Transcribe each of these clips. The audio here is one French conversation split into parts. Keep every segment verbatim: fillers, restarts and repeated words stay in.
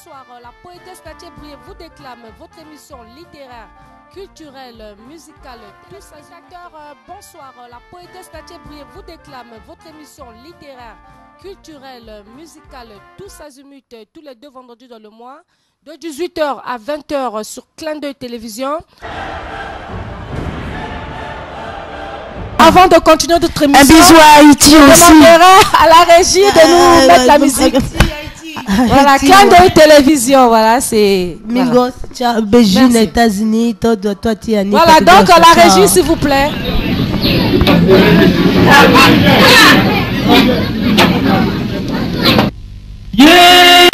Bonsoir, la poétesse Nadia Brie vous déclame votre émission littéraire, culturelle, musicale, tous les acteurs. Bonsoir, la poétesse Nadia Brie vous déclame votre émission littéraire, culturelle, musicale, tous azimuts, tous les deux vendredis dans le mois, de dix-huit heures à vingt heures sur Clin d'œil Télévision. Avant de continuer notre émission, un bisou à Haïti aussi. À la régie de nous euh, mettre la musique. Voilà, Clin d'œil Télévision, voilà, c'est... Mingos, voilà. Belgique, États-Unis, toi, toi, tu es voilà, donc la régie, s'il vous plaît. Yeah,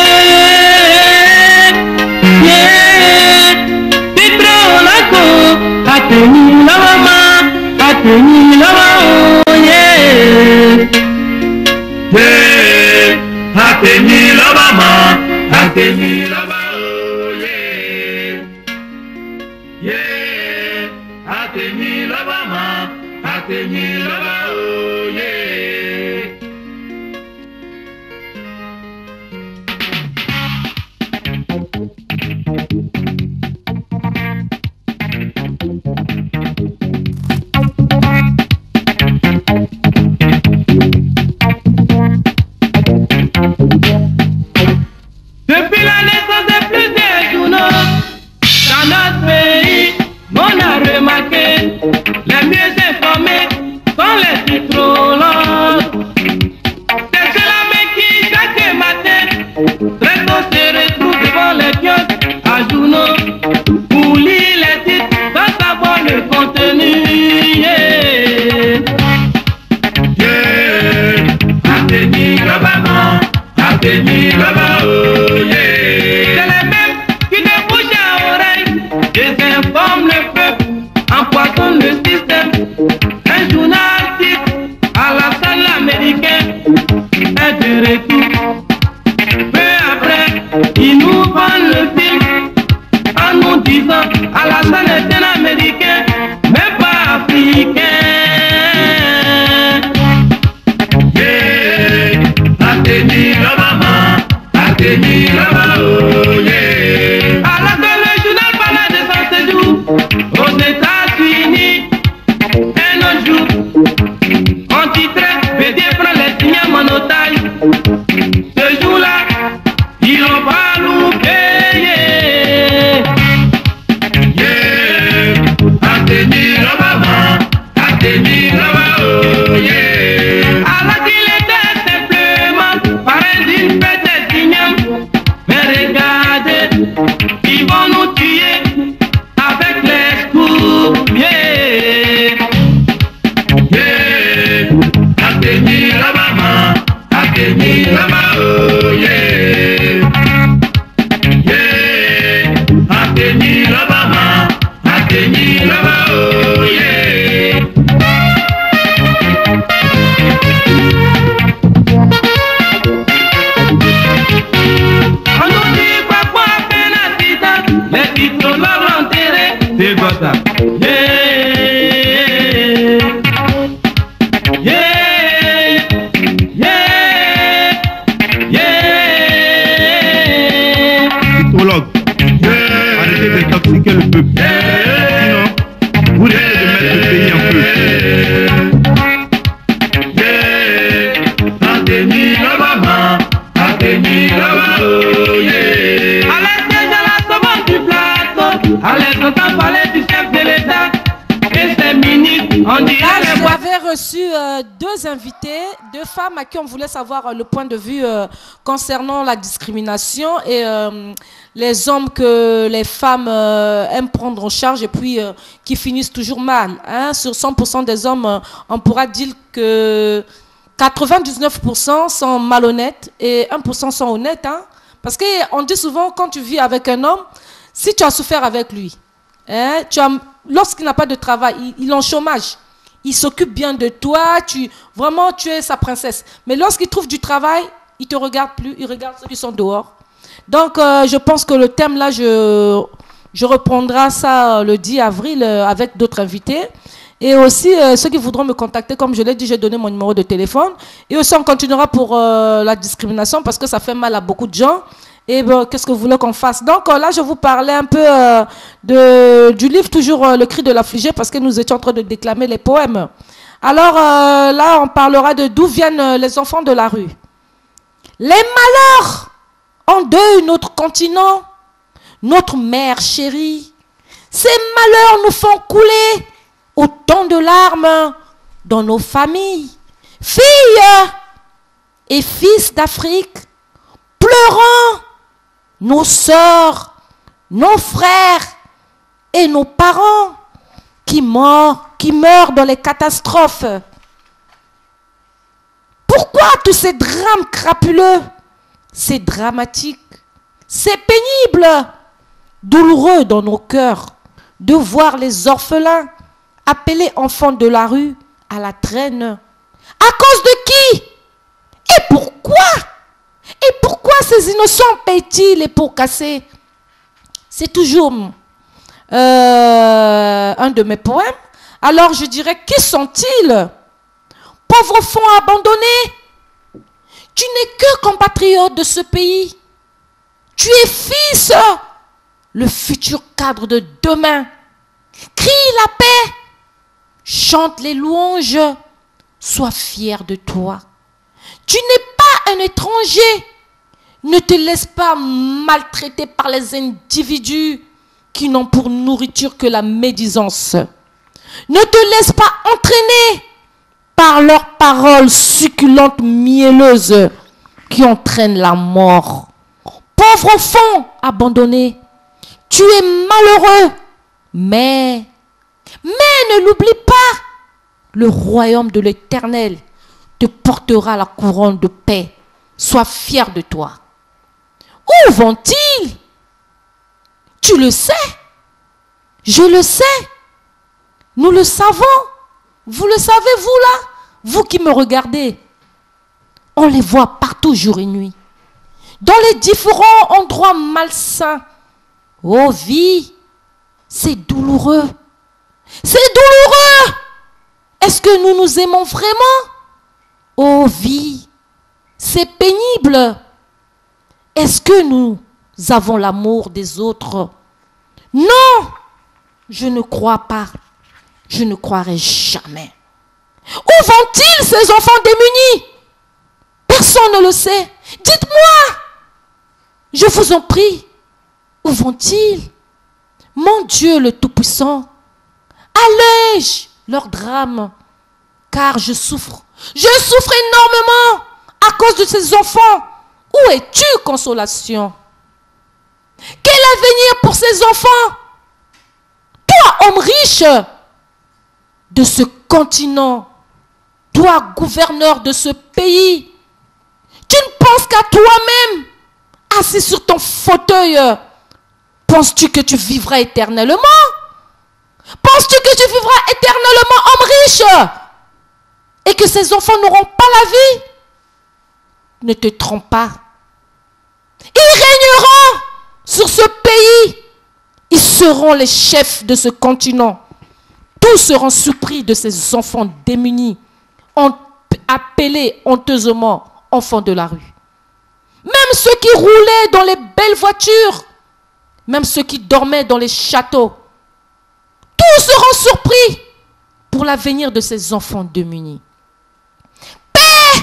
yeah, Pedro Lago, Ateni la mama, Ateni la mama, oh yeah, yeah, Ateni la mama, Ateni la mama, oh yeah, yeah, Ateni la mama, Ateni la mama, oh yeah. Depuis la naissance de plusieurs journaux, dans notre pays, on a remarqué, les mieux informés sont les citrons. C'est cela même qui, chaque matin, très tôt se retrouve devant les kiosques à journaux, pour lire les titres sans savoir le contenu. Yeah, yeah, Ateni Gabama, Ateni Gabama, oh yeah. C'est les mêmes qui de bouche à oreille désinforment le peuple, empoisonnent le système. Un journal titre à la salle américaine est de retour. Peu après, ils nous vendent le film en nous disant à la salle est un américain, mais pas africain. Yeah, Ateni la maman, Ateni la maman, oh yeah. Alors que le journal parlait de son séjour aux États-Unis, un autre jour, on titrait Bédier prend les signaux en otage. Ce jour-là, ils ont pas loupé. Yeah, Ateni la maman, Ateni la maman, oh yeah. Alors qu'il était simplement parrain d'une petite signal, mais regardez, ils vont nous tuer avec les coups. Yeah, yeah, Ateni la maman, Ateni la maman, oh yeah. Yeah, Ateni la maman, Ateni la maman, oh yeah. On nous dit pourquoi peine accident, les titres l'ont enterré, c'est quoi ça? Yeah, yeah, yeah, yeah. Psychologue, yeah. Arrêtez d'intoxiquer le peuple. Yeah. Sinon, vous risquez de mettre le pays en feu. Yeah, Ateni la maman, Ateni la maman, oh yeah. À l'aise de la sauvage du plateau, à l'aise de parler du chef de l'État et ses ministres, on dirait Là, les voix. j'avais reçu euh, deux invités, deux femmes à qui on voulait savoir euh, le point de vue euh, concernant la discrimination et euh, les hommes que les femmes euh, aiment prendre en charge et puis euh, qui finissent toujours mal. Hein. Sur cent pour cent des hommes, euh, on pourra dire que quatre-vingt-dix-neuf pour cent sont malhonnêtes et un pour cent sont honnêtes. Hein. Parce qu'on dit souvent, quand tu vis avec un homme, si tu as souffert avec lui, hein, tu as, lorsqu'il n'a pas de travail, il, il est en chômage. Il s'occupe bien de toi, tu, vraiment tu es sa princesse. Mais lorsqu'il trouve du travail, il ne te regarde plus, il regarde ceux qui sont dehors. Donc euh, je pense que le thème là, je, je reprendrai ça le dix avril euh, avec d'autres invités. Et aussi, euh, ceux qui voudront me contacter, comme je l'ai dit, j'ai donné mon numéro de téléphone. Et aussi, on continuera pour euh, la discrimination parce que ça fait mal à beaucoup de gens. Et bon, qu'est-ce que vous voulez qu'on fasse? Donc euh, là, je vous parlais un peu euh, de, du livre, toujours euh, Le cri de l'affligé, parce que nous étions en train de déclamer les poèmes. Alors euh, là, on parlera de d'où viennent euh, les enfants de la rue. Les malheurs ont d'eux notre continent, notre mère chérie. Ces malheurs nous font couler autant de larmes dans nos familles. Filles et fils d'Afrique, pleurant nos sœurs, nos frères et nos parents qui meurent, qui meurent dans les catastrophes. Pourquoi tous ces drames crapuleux? C'est dramatique, c'est pénible, douloureux dans nos cœurs de voir les orphelins appelés enfants de la rue à la traîne. À cause de qui? Et pourquoi? Et pourquoi ces innocents payent-ils les pots cassés? C'est toujours euh, un de mes poèmes. Alors je dirais, qui sont-ils? Pauvres fonds abandonnés. Tu n'es que compatriote de ce pays. Tu es fils, le futur cadre de demain. Crie la paix, chante les louanges, sois fier de toi. Tu n'es pas un étranger. Ne te laisse pas maltraiter par les individus qui n'ont pour nourriture que la médisance. Ne te laisse pas entraîner par leurs paroles succulentes, mielleuses, qui entraînent la mort. Pauvre enfant abandonné, tu es malheureux, mais, mais ne l'oublie pas, le royaume de l'Éternel te portera la couronne de paix. Sois fier de toi. Où vont-ils? Tu le sais, je le sais, nous le savons. Vous le savez, vous là, vous qui me regardez. On les voit partout jour et nuit, dans les différents endroits malsains. Oh vie, c'est douloureux. C'est douloureux. Est-ce que nous nous aimons vraiment? Oh vie, c'est pénible. Est-ce que nous avons l'amour des autres? Non, je ne crois pas. Je ne croirai jamais. Où vont-ils ces enfants démunis? Personne ne le sait. Dites-moi, je vous en prie, où vont-ils? Mon Dieu le Tout-Puissant, allège leur drame, car je souffre. Je souffre énormément à cause de ces enfants. Où es-tu, consolation? Quel avenir pour ces enfants? Toi, homme riche de ce continent, toi, gouverneur de ce pays, tu ne penses qu'à toi-même, assis sur ton fauteuil. Penses-tu que tu vivras éternellement? Penses-tu que tu vivras éternellement, homme riche, et que ces enfants n'auront pas la vie? Ne te trompe pas. Ils régneront sur ce pays. Ils seront les chefs de ce continent. Tous seront surpris de ces enfants démunis, appelés honteusement enfants de la rue. Même ceux qui roulaient dans les belles voitures, même ceux qui dormaient dans les châteaux, tous seront surpris pour l'avenir de ces enfants démunis. Paix!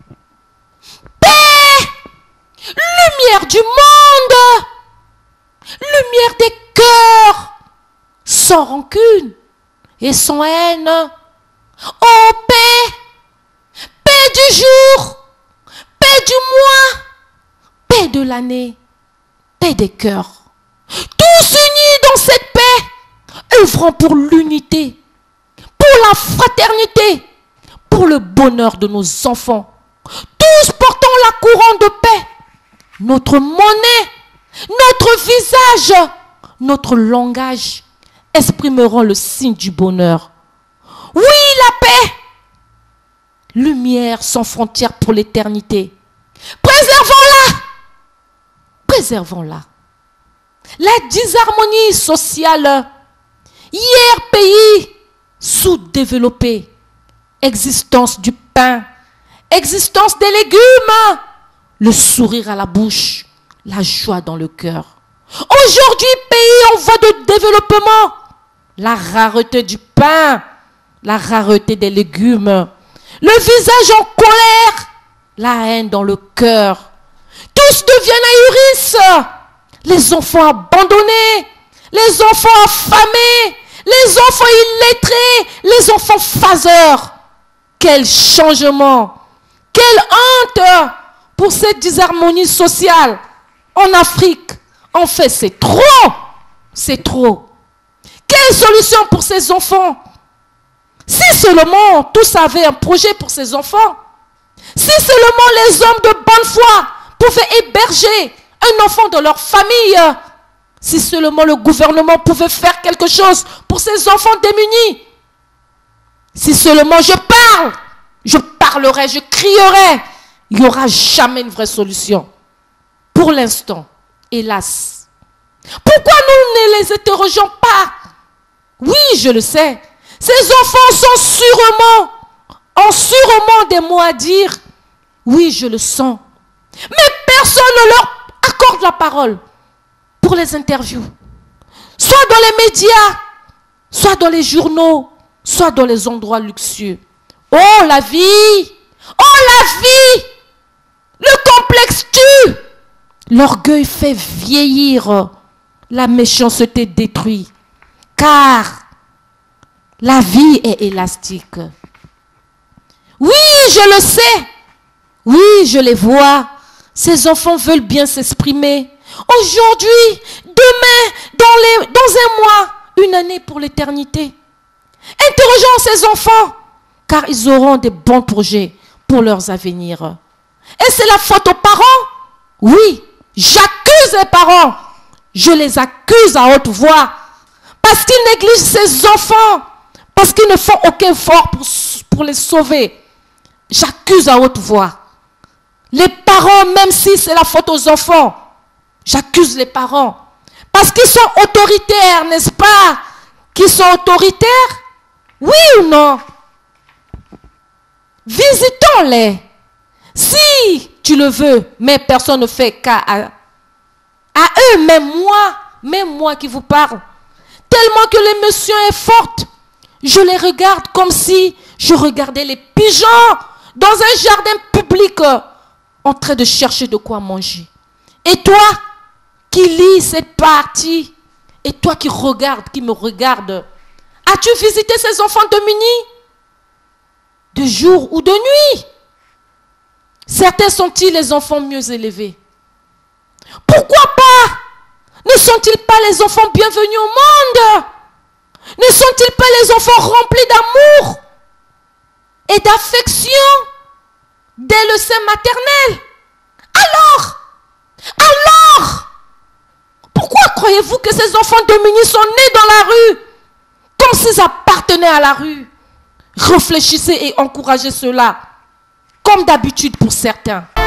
Paix! Lumière du monde! Lumière des cœurs! Sans rancune et sans haine. Oh, paix! Paix du jour! Paix du mois! Paix de l'année! Paix des cœurs! Tous unis dans cette paix, œuvrant pour l'unité, pour la fraternité, pour le bonheur de nos enfants. Tous portant la couronne de paix, notre monnaie, notre visage, notre langage exprimeront le signe du bonheur. Oui, la paix, lumière sans frontières pour l'éternité. Préservons-la, préservons-la. La disharmonie sociale, hier pays sous-développé, existence du pain, existence des légumes, le sourire à la bouche, la joie dans le cœur. Aujourd'hui, pays en voie de développement, la rareté du pain, la rareté des légumes, le visage en colère, la haine dans le cœur. Tous deviennent ahurisses. Les enfants abandonnés, les enfants affamés, les enfants illettrés, les enfants phaseurs. Quel changement, quelle honte pour cette disharmonie sociale en Afrique. En fait, c'est trop, c'est trop. Quelle solution pour ces enfants? Si seulement tous avaient un projet pour ces enfants, si seulement les hommes de bonne foi pouvaient héberger un enfant de leur famille, si seulement le gouvernement pouvait faire quelque chose pour ces enfants démunis, si seulement je parle, je parlerai, je crierai, il n'y aura jamais une vraie solution. Pour l'instant, hélas. Pourquoi nous ne les interrogeons pas? Oui, je le sais. Ces enfants sont sûrement, ont sûrement des mots à dire. Oui, je le sens. Mais personne ne leur accorde la parole pour les interviews. Soit dans les médias, soit dans les journaux, soit dans les endroits luxueux. Oh, la vie! Oh, la vie! Le complexe tue! L'orgueil fait vieillir. La méchanceté détruit. Car la vie est élastique. Oui, je le sais. Oui, je les vois. Ces enfants veulent bien s'exprimer. Aujourd'hui, demain, dans, les, dans un mois, une année pour l'éternité. Interrogeons ces enfants, car ils auront des bons projets pour leurs avenirs. Et c'est la faute aux parents? Oui, j'accuse les parents. Je les accuse à haute voix. Parce qu'ils négligent ces enfants. Parce qu'ils ne font aucun effort pour, pour les sauver. J'accuse à haute voix. Les parents, même si c'est la faute aux enfants, j'accuse les parents. Parce qu'ils sont autoritaires, n'est-ce pas? Qu'ils sont autoritaires? Oui ou non? Visitons-les. Si tu le veux, mais personne ne fait qu'à à, à eux, même moi, même moi qui vous parle. Tellement que l'émotion est forte. Je les regarde comme si je regardais les pigeons dans un jardin public en train de chercher de quoi manger. Et toi qui lis cette partie, et toi qui regardes, qui me regarde, as-tu visité ces enfants démunis? De jour ou de nuit? Certains sont-ils les enfants mieux élevés? Pourquoi pas? Ne sont-ils pas les enfants bienvenus au monde? Ne sont-ils pas les enfants remplis d'amour et d'affection dès le sein maternel? Alors, alors, pourquoi croyez-vous que ces enfants démunis sont nés dans la rue, comme s'ils appartenaient à la rue? Réfléchissez et encouragez cela, comme d'habitude pour certains.